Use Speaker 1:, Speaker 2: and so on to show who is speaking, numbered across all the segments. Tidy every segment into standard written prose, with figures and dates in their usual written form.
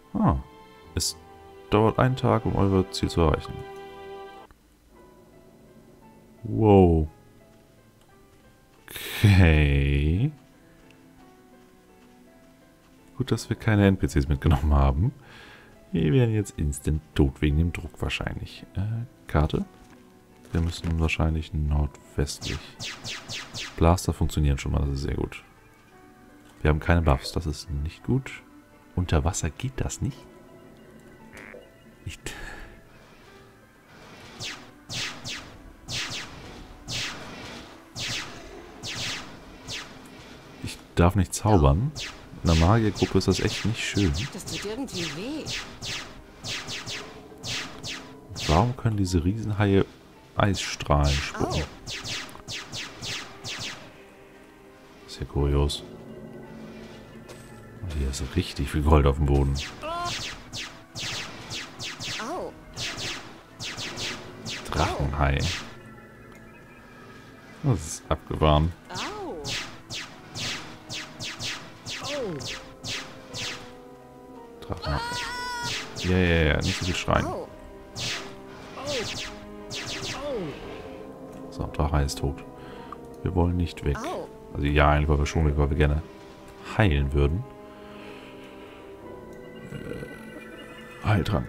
Speaker 1: Ah. Es dauert einen Tag, um euer Ziel zu erreichen. Wow. Okay. Gut, dass wir keine NPCs mitgenommen haben. Wir werden jetzt instant tot wegen dem Druck wahrscheinlich. Karte. Wir müssen wahrscheinlich nordwestlich. Blaster funktionieren schon mal, das ist sehr gut. Wir haben keine Buffs, das ist nicht gut. Unter Wasser geht das nicht. Ich darf nicht zaubern. In der Magiergruppe ist das echt nicht schön.
Speaker 2: Das tut irgendwie weh.
Speaker 1: Warum können diese Riesenhaie Eisstrahlen spucken? Ist ja kurios. Hier ist richtig viel Gold auf dem Boden.
Speaker 2: Au.
Speaker 1: Drachenhai. Das ist abgefahren.
Speaker 2: Au.
Speaker 1: Drachenhai. Ja, nicht so viel schreien.
Speaker 2: Au.
Speaker 1: So, Drachenhai ist tot. Wir wollen nicht weg.
Speaker 2: Au.
Speaker 1: Also ja, eigentlich wollen wir schon weg, weil wir gerne heilen würden. Heiltrank.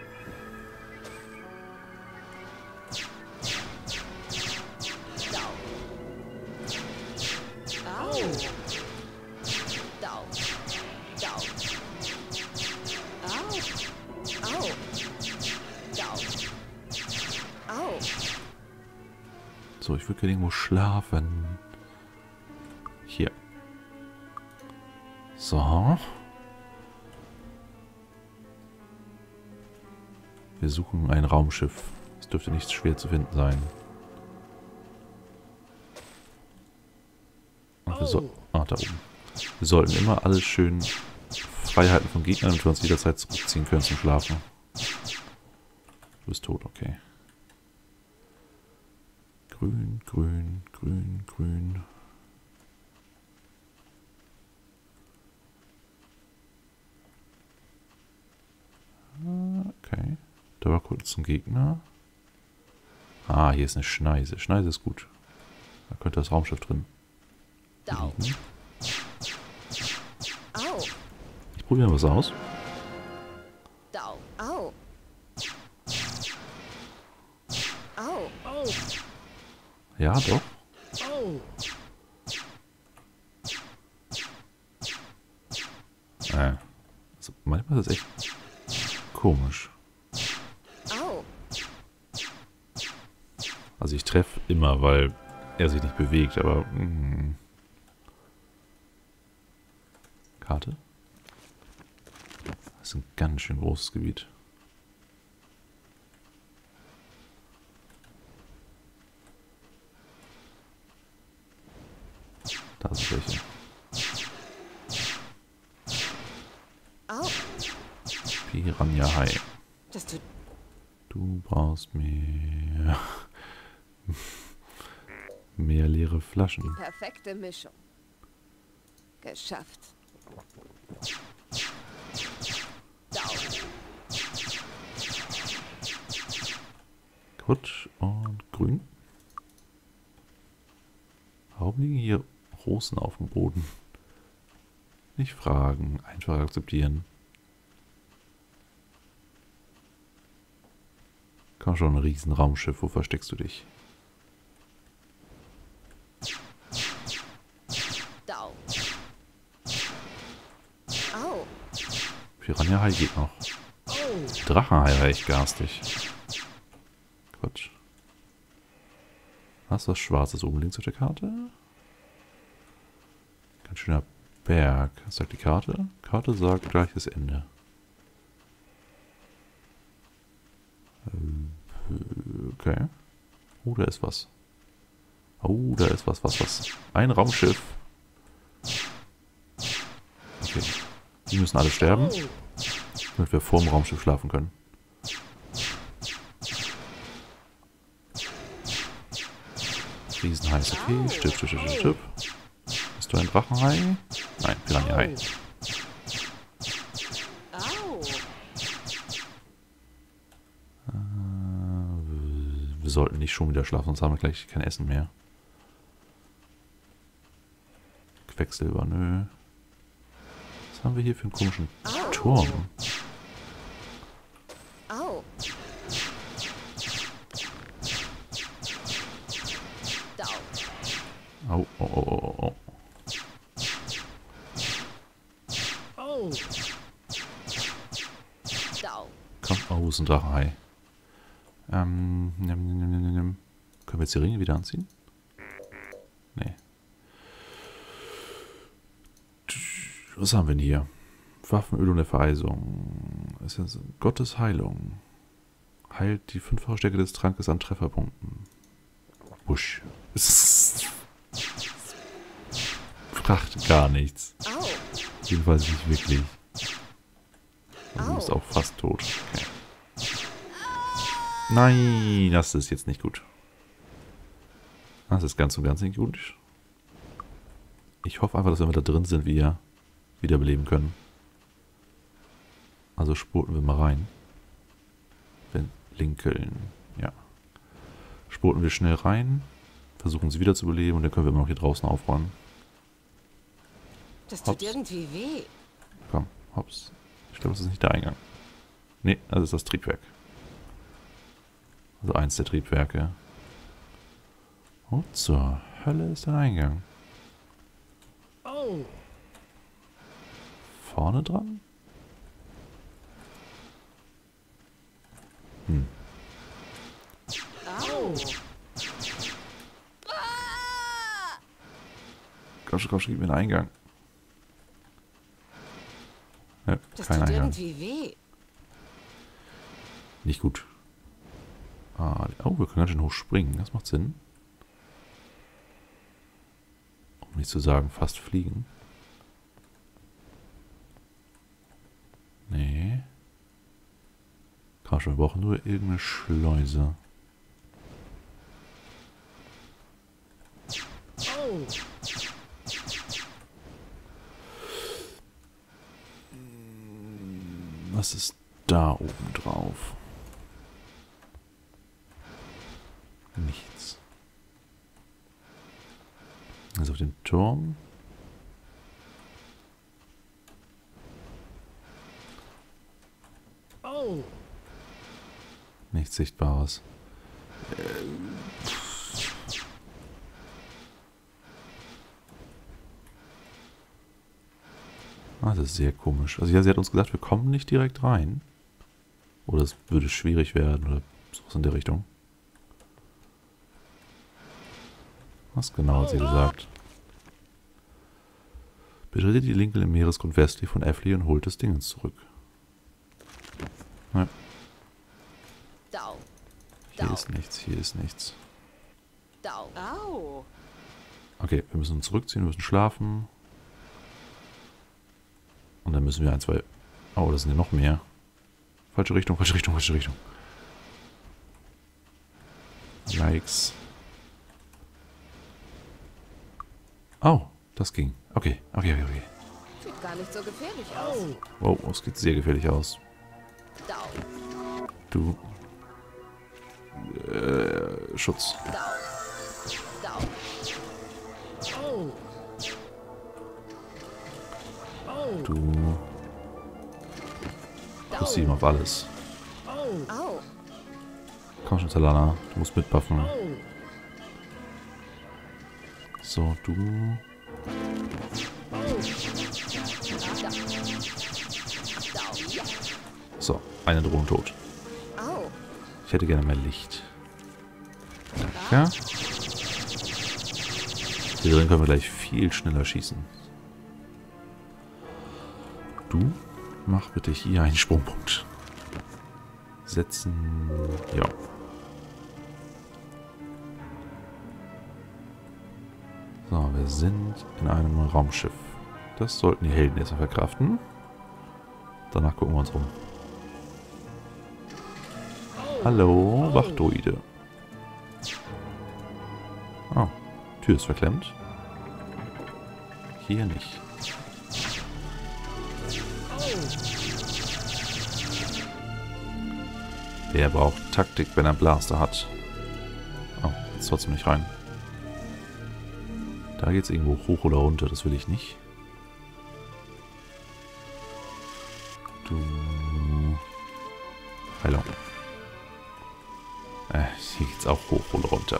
Speaker 2: Au. Dau. Dau. Au. Au. Dau. Au.
Speaker 1: So, ich würde gerne irgendwo schlafen. Hier. So. Wir suchen ein Raumschiff. Es dürfte nicht schwer zu finden sein. Und da oben. Wir sollten immer alles schön frei halten von Gegnern, damit wir uns jederzeit zurückziehen können zum Schlafen. Du bist tot, okay. Grün, grün, grün, grün. Okay. Da war kurz zum Gegner. Ah, hier ist eine Schneise. Schneise ist gut. Da könnte das Raumschiff drin
Speaker 2: Dau.
Speaker 1: liegen.
Speaker 2: Au.
Speaker 1: Ich probiere mal was aus.
Speaker 2: Dau. Au. Au. Au.
Speaker 1: Ja, doch.
Speaker 2: Au.
Speaker 1: Also manchmal ist das echt komisch.
Speaker 2: Au.
Speaker 1: Also ich treffe immer, weil er sich nicht bewegt, aber... Karte? Das ist ein ganz schön großes Gebiet. Da sind welche.
Speaker 2: Au.
Speaker 1: Piranha-Hai.
Speaker 2: Das tut.
Speaker 1: Du brauchst mehr... mehr leere Flaschen.
Speaker 2: Perfekte Mischung. Geschafft. Dau.
Speaker 1: Gut und grün. Warum liegen hier Rosen auf dem Boden? Nicht fragen, einfach akzeptieren. Komm schon, ein Riesenraumschiff, wo versteckst du dich?
Speaker 2: Dau. Au.
Speaker 1: Piranha-Hai geht noch. Drachenhai war echt garstig. Quatsch. Hast du was Schwarzes oben links auf der Karte? Ganz schöner Berg. Was sagt die Karte? Karte sagt gleiches Ende. Okay. Oh, da ist was. Oh, da ist was. Ein Raumschiff. Okay. Die müssen alle sterben, damit wir vor dem Raumschiff schlafen können. Riesenhai ist okay. Stirb. Bist du ein Drachenhai? Nein, Piranha-Hai.
Speaker 2: Au.
Speaker 1: sollten nicht schon wieder schlafen, sonst haben wir gleich kein Essen mehr. Quecksilber, nö. Was haben wir hier für einen komischen Turm?
Speaker 2: Au. Dau.
Speaker 1: Au, oh, oh, oh, oh.
Speaker 2: Oh. Dau.
Speaker 1: Komm, oh, ist ein Drachenhai. Können wir jetzt die Ringe wieder anziehen? Nee. Was haben wir denn hier? Waffenölung der Vereisung. Das ist Gottes Heilung. Heilt die 5-fache Stärke des Trankes an Trefferpunkten. Busch. Brachte gar nichts.
Speaker 2: Au.
Speaker 1: Jedenfalls nicht wirklich. Also du bist auch fast tot. Okay. Nein, das ist jetzt nicht gut. Das ist ganz und ganz nicht gut. Ich hoffe einfach, dass wenn wir da drin sind, wir wiederbeleben können. Also spurten wir mal rein. Lincoln. Ja. Spurten wir schnell rein. Versuchen sie wieder zu beleben und dann können wir immer noch hier draußen aufräumen.
Speaker 2: Das tut
Speaker 1: Hops.
Speaker 2: irgendwie weh.
Speaker 1: Komm, hops. Ich glaube, das ist nicht der Eingang. Nee, das ist das Triebwerk. Also eins der Triebwerke. Wo zur Hölle ist der Eingang?
Speaker 2: Oh.
Speaker 1: Vorne dran? Hm.
Speaker 2: Au.
Speaker 1: Komm schon, gib mir einen Eingang. Ja,
Speaker 2: Das
Speaker 1: kein
Speaker 2: tut
Speaker 1: Eingang.
Speaker 2: irgendwie weh.
Speaker 1: Nicht gut. Ah, oh, wir können ganz schön hoch springen. Das macht Sinn. Um nicht zu sagen, fast fliegen. Nee. Komm schon, wir brauchen nur irgendeine Schleuse.
Speaker 2: Oh.
Speaker 1: Was ist da oben drauf? Nichts. Also auf dem Turm.
Speaker 2: Oh.
Speaker 1: Nichts Sichtbares. Das ist sehr komisch. Also ja, sie hat uns gesagt, wir kommen nicht direkt rein. Oder es würde schwierig werden oder sowas in der Richtung. Was genau hat sie gesagt? Betretet die Lincoln im Meeresgrund westlich von Effley und holt das Dingens zurück. Ja.
Speaker 2: Dau.
Speaker 1: Hier ist nichts, hier ist nichts.
Speaker 2: Dau. Au.
Speaker 1: Okay, wir müssen uns zurückziehen, wir müssen schlafen. Und dann müssen wir ein, zwei... Oh, das sind ja noch mehr. Falsche Richtung, falsche Richtung, falsche Richtung. Yikes. Oh, das ging. Okay, okay, okay, okay.
Speaker 2: Sieht gar nicht so gefährlich aus.
Speaker 1: Wow, es geht sehr gefährlich aus.
Speaker 2: Dau.
Speaker 1: Du... Schutz.
Speaker 2: Dau. Oh.
Speaker 1: Du... Plus 7 auf alles.
Speaker 2: Au.
Speaker 1: Komm schon, Talana. Du musst mitbuffen. So, du... So, eine Drohung tot.
Speaker 2: Au.
Speaker 1: Ich hätte gerne mehr Licht. Danke. Hier drin können wir gleich viel schneller schießen. Du, mach bitte hier einen Sprungpunkt. Setzen... Ja. So, wir sind in einem Raumschiff. Das sollten die Helden erstmal verkraften. Danach gucken wir uns um. Hallo, Wachdruide. Oh, Tür ist verklemmt. Hier nicht. Wer braucht Taktik, wenn er Blaster hat? jetzt trotzdem nicht rein. Da geht's irgendwo hoch oder runter, das will ich nicht. Du... Heilung. Hier geht's auch hoch oder runter.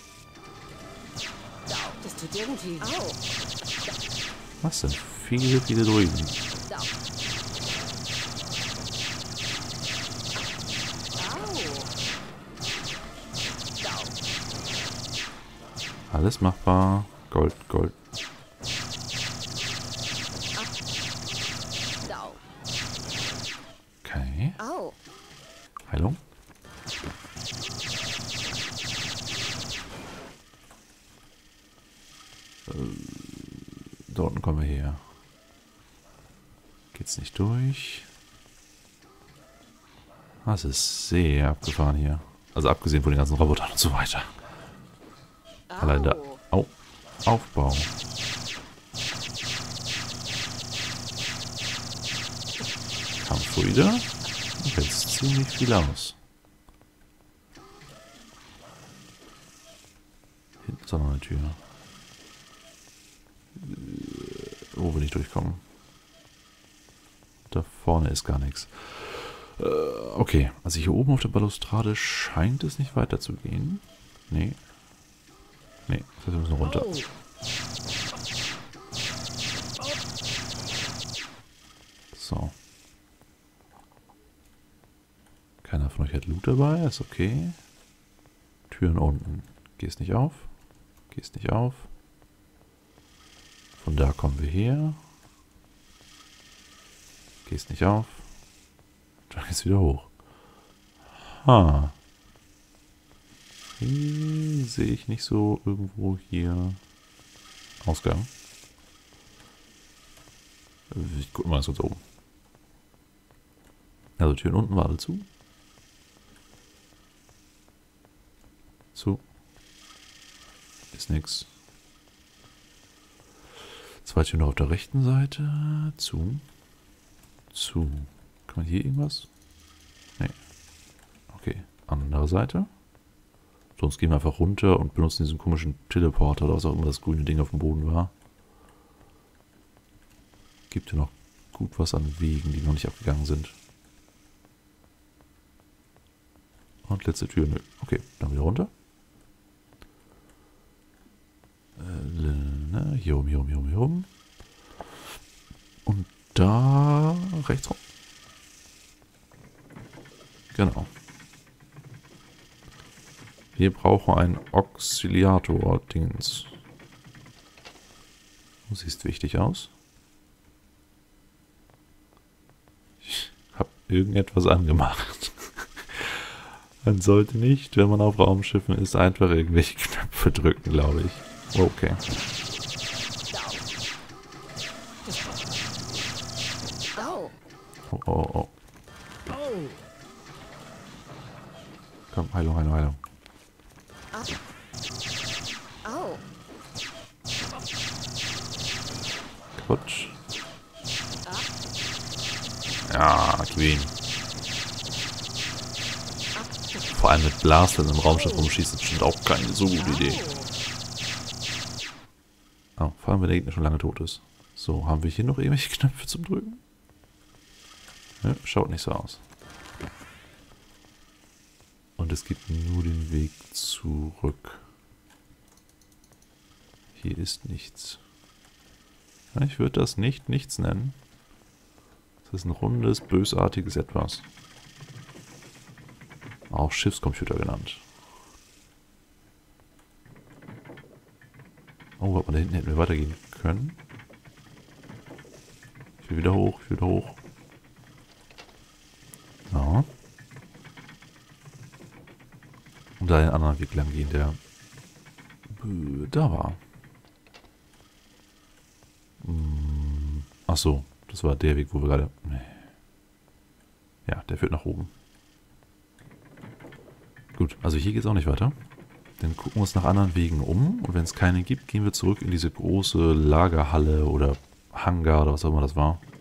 Speaker 2: Das tut irgendwie. Au.
Speaker 1: Was denn? Viele, viele Druiden. Alles machbar. Gold, Gold. Okay.
Speaker 2: Au.
Speaker 1: Heilung. Da unten kommen wir her. Geht's nicht durch. Das ist sehr abgefahren hier. Also abgesehen von den ganzen Robotern und so weiter. Allein der Aufbau. Kampfdruide. Jetzt ziemlich viel aus. Hinten ist noch eine Tür. Wo will ich durchkommen? Da vorne ist gar nichts. Okay, also hier oben auf der Balustrade scheint es nicht weiter zu gehen. Nee. Nee, das heißt, wir müssen runter. So. Keiner von euch hat Loot dabei, ist okay. Türen unten. Gehst nicht auf. Gehst nicht auf. Von da kommen wir her. Gehst nicht auf. Dann geht's wieder hoch. Ha. Hier sehe ich nicht so irgendwo hier Ausgang. Ich gucke mal ganz kurz oben. Also Türen unten war alle zu. Zu. Ist nix. Zwei Türen noch auf der rechten Seite. Zu. Zu. Kann man hier irgendwas? Nee. Okay. Andere Seite. Sonst gehen wir einfach runter und benutzen diesen komischen Teleporter oder was auch immer das grüne Ding auf dem Boden war. Gibt ja noch gut was an Wegen, die noch nicht abgegangen sind. Und letzte Tür, nö. Okay, dann wieder runter. Hier rum, hier rum, hier rum, hier rum. Und da rechts rum. Genau. Wir brauchen einen Auxiliator-Dings. Du siehst wichtig aus. Ich habe irgendetwas angemacht. Man sollte nicht, wenn man auf Raumschiffen ist, einfach irgendwelche Knöpfe drücken, glaube ich. Okay. Oh, oh, oh. Komm, Heilung, Heilung, Heilung. Quatsch. Ja, Queen. Vor allem mit Blastern im Raumschiff rumschießen ist bestimmt auch keine so gute Idee. Oh, vor allem wenn der Gegner schon lange tot ist. So, haben wir hier noch irgendwelche Knöpfe zum Drücken? Ne, schaut nicht so aus. Und es gibt nur den Weg zurück. Hier ist nichts. Ich würde das nicht nichts nennen. Das ist ein rundes, bösartiges Etwas. Auch Schiffscomputer genannt. Oh, warte mal, da hinten hätten wir weitergehen können. Ich will wieder hoch, ich will wieder hoch. Ja. Und da den anderen Weg lang gehen, der da war. Ach so, das war der Weg, wo wir gerade... Ja, der führt nach oben. Gut, also hier geht es auch nicht weiter. Dann gucken wir uns nach anderen Wegen um. Und wenn es keine gibt, gehen wir zurück in diese große Lagerhalle oder Hangar oder was auch immer das war.